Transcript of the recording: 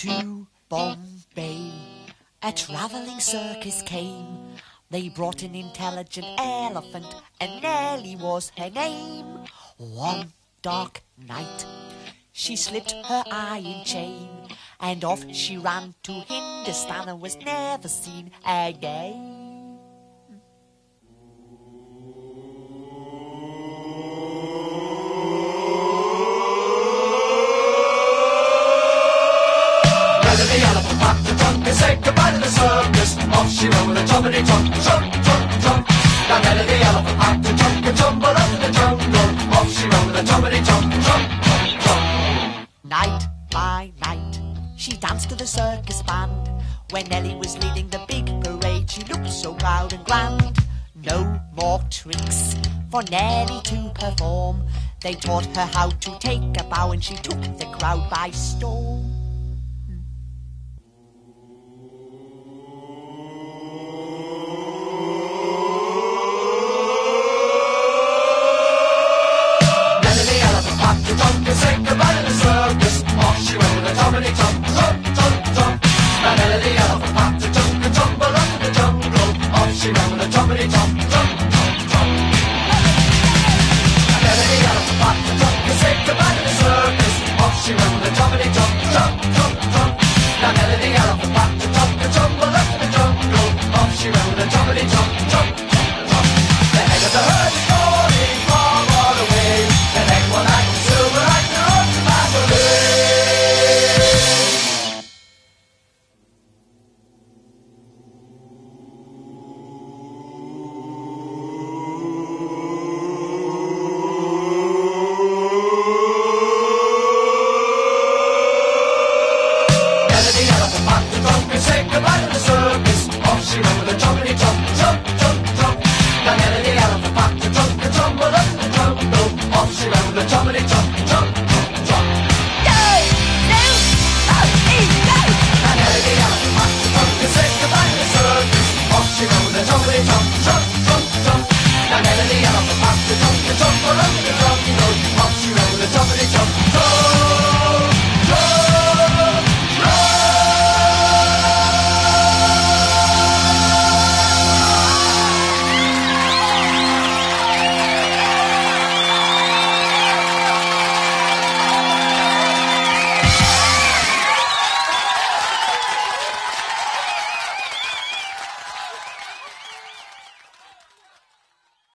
To Bombay, a travelling circus came. They brought an intelligent elephant, and Nellie was her name. One dark night, she slipped her iron chain, and off she ran to Hindustan and was never seen again. The elephant packed the trunk and said goodbye to the circus. Off she went with a jumpity trunk, trunk, trunk, trunk. Now Nellie the elephant packed the trunk and tumbled up in the jungle. Off she went with a jumpity trunk, trunk, trunk, trunk. Night by night, she danced to the circus band. When Nellie was leading the big parade, she looked so proud and grand. No more tricks for Nellie to perform. They taught her how to take a bow, and she took the crowd by storm. Say goodbye to the circus. Off she went with a jumpity trunk, trunk, trunk, trunk. Now Nellie the elephant packed a trunk and tumbled up in the jungle. Off she went with a jumpity trunk, trunk.